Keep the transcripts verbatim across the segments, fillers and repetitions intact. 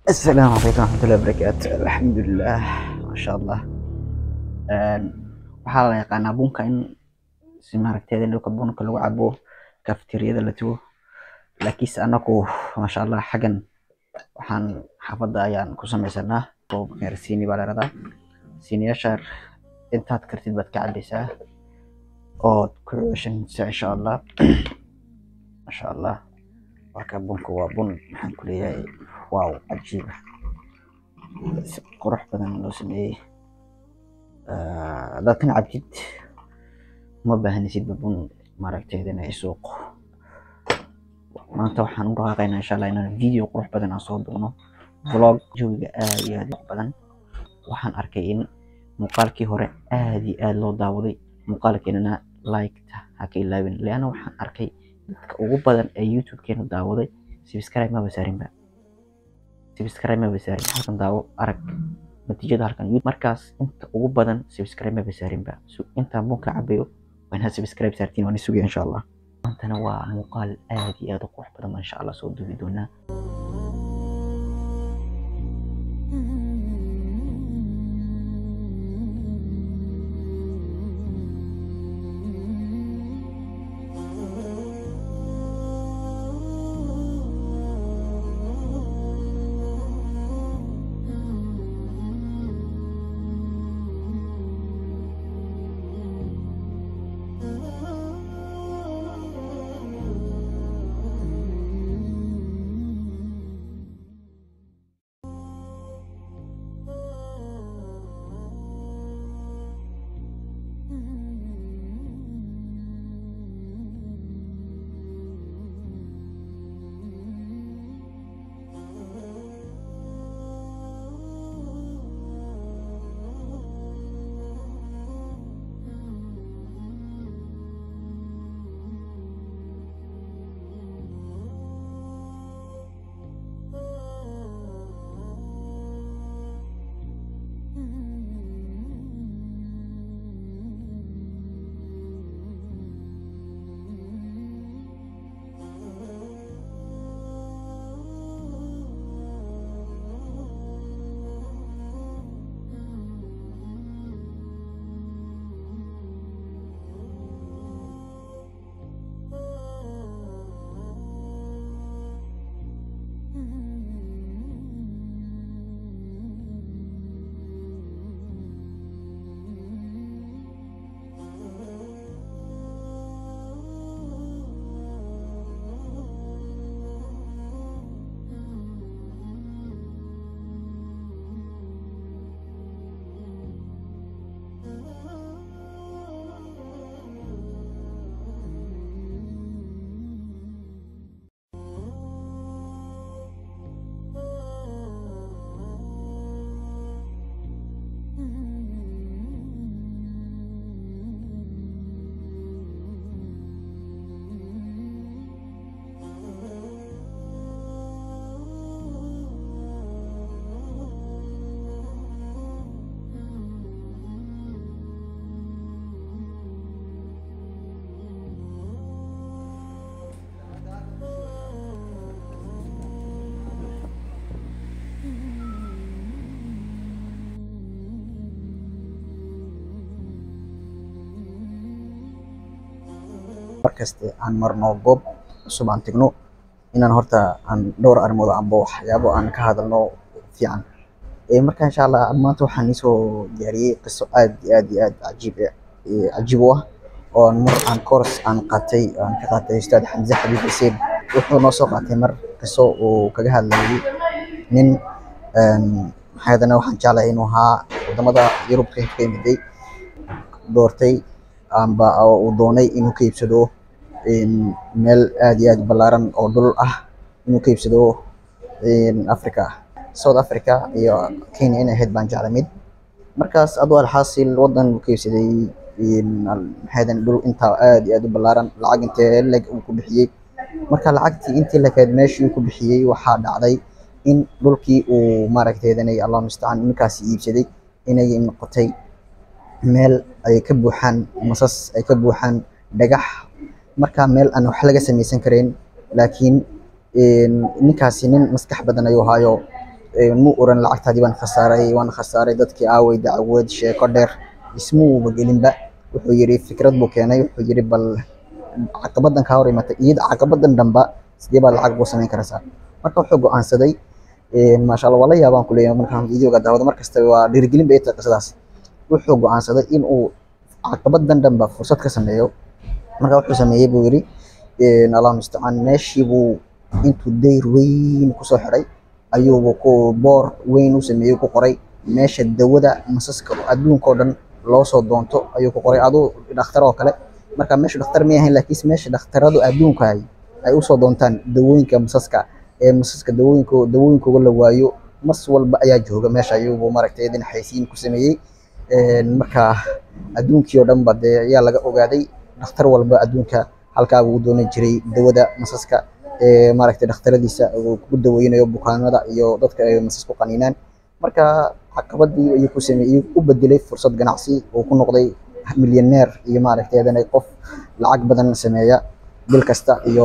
السلام عليكم ورحمة الله وبركاته. الحمد لله ما شاء الله. waxaa la yaqaanaa bunka in si maaragteeda dhulka bunka lagu cabo kafeteriyada la tugo, laakiinse anagu masha Allah xagan waxaan xaafada ayaan ku samaysanaa oo gaarsiini baa la yiraahdaa. Siiniyaasha intaad kartid baad ka cabaysaa oo ku ceshanaysaa insha Allah. masha Allah marka bunku waa bun maxaan ku leeyahay waaw cajiib ah, si qurux badan loo sameeyay. dadkan cabtid uma baahanaysid bun maaragteeda inay suuq. maanta waxaan u raaqaynaa insha Allah inaan video qurux badan aan soo duubno, vlog jawiga aad iyo aad u badan. waxaan arkay in muuqaalkii hore aad iyo aad loo daawaday, muuqaalkeenana like-ta ha ka ilaawin, leana waxaan arkay dadka ugu badan ee YouTube-keena daawaday subscribe ma basaarinba subscribe ma basaarin. halkan daawo arag natiijada halkan markaas inta ugu badan subscribe ma basaarinba. so inta bunka cabayo waan ha subscribe saartiin waan isugu insha Allah. maantana waa muuqaal aad iyo aad u qurux badan insha Allah soo duubi doonaa. markaste aan marno goob cusub aan tagno inaan horta aan dhowr arrimood aan waxyaabo aan ka hadalno fiican. ee marka insha Allah maanta waxaan isoo diyaariyay qiso aad iyo aad iyo aad cajiib ah cajiib ah oo mar aan course aan qatay aan ka qatay Ustaad Xamza Xabiib Xuseen. wuxuu noo soo qaatay mar qiso uu kaga hadlayay nin een hay'adana waxaan jeclahay inuu ahaa wadamada Yurub ka yimiday, doortay amba uu doonay inuu ka iibsado meel aad iyo aad ballaaran oo dhul ah inuu ka iibsado Africa, South Africa iyo Kenya inay ahayd baan jeclay mid. markaas adoo alxaasil wadan uu ka iibsaday hay'adan dhul inta aad iyo aad u ballaaran lacag intee leg uu ku bixiyay. marka lacagtii intii la kayd meeshii uu ku bixiyay waxaa dhacday in dhulkii uu maaragteedanay Allah musta'an ninkaas iibsaday inay noqotay meel ay ka buuxaan masas ay ka buuxaan dhagax. marka meel aan wax laga samaysan karin, laakiin ninkaasi nin maskax badan ayuu haayo muu oran lacagtaadii baan khasaaray waan khasaaray dadkii aaway dacwad sheeko dheer ismuuba gelinba wuxuu yiri fikrad buu keenay wuxuu yiri bal caqabadan ka hor imatay iyada caqabadan dhanba sidee baa lacag ugu samayn karaysaa marka wuxuu go'aansaday ما شاء الله والله يا بان كليه markaan video ga daawado markasta waa dhiirigelin bay tahay qisadaas wuxuu go'aansaday in uu caqabadan dhanba fursad ka sameeyo marka wuxuu sameeyay buu yiri in Allah musta'an meeshii buu intuu dayr weyn ku soo xiray ayuu ku boor weyn u sameeyay ku qoray meesha dawada masaska adduunka oo dhan loo soo doonto ayuu ku qoray adoo dhakhtar oo kale marka meesha dhakhtar ma yahay laakiin meesha dhakhtaradu adduunka ay ay u soo doontaan dawooyinka masaska ee masaska dawooyinka dawooyinka la waayo mas walba ayaa jooga meesha ayuu maaragtay idin xaysiin ku sameeyay ee marka adduunkii oo dhan bad ayaa laga ogaaday dhakhtar walba adduunka halka uu doonay jiray dawada masaska ee maaragtay dhakhtaradiisa uu ku daweynayo bukaanada iyo dadka ay masasku qaniinaan marka caqabadii ayuu ku sameeyay u bedelay fursad ganacsi oo ku noqday milyaneer iyo maaragtay adanay qof lacag badan sameeya bil kasta iyo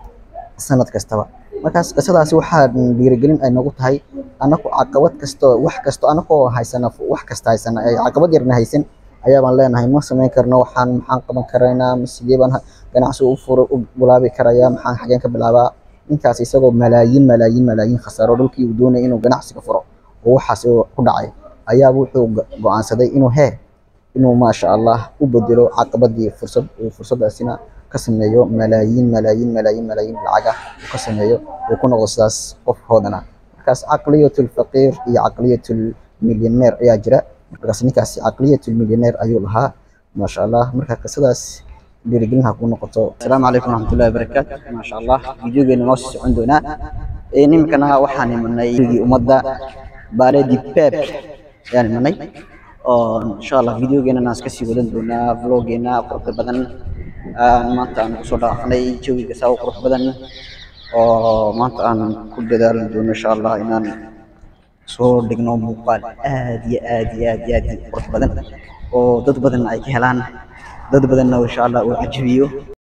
sanad kastaba markaas qisadaasi waxa dhiirigelin ay nagu tahay anaku caqabad kasto wax kasto anaku haysana wax kasta haysana ay caqabad yarna haysan ayaa baan leenahay ma sameyn karno waxaan maxaan qaban karaynaa sidee baan ganacsi u furo u bilaabi karayaa maxaan xageen ka bilaabaa intaas isagoo malaayiin malaayiin malaayiin khasaaro dhulkii uu doonay inuu ganacsiga furo oo waxaas ku dhacay ayaa wuxuu go'aansaday inuu hee inuu ma sha Allah u bedelo caqabadii fursad fursadaasina ka sameeyo malaayiin malaayiin malaayiin malaayiin lacag ka sameeyo oo ku noqdo sidaas qof hoodana markaas aqliyatul faqir iyo aqliyatul millionaire ayaa jira markaas ninkaas aqliyatul millionaire ayuu lahaa ma sha Allah marka qisadaas dhiirigelin ha ku noqoto assalaamu alaykum warahmatullahi wabarakatuh ma sha Allah videogeena noo socon doona ee nimkana waxaan imanay umada baaredi pep yani manay oo insha Allah videogeena naas ka sii wadan doona vloggeena qurux badan maanta aan ku soo dhaafnay jawiga saaw qurux badan oo maanta aan ku dadaalno doono insha Allah inaan soo dhigno muuqaal aad iyo aad iyo aad iyo aad qurux badan oo dad badan ay ka helaan dad badan insha Allah oo ajabiyo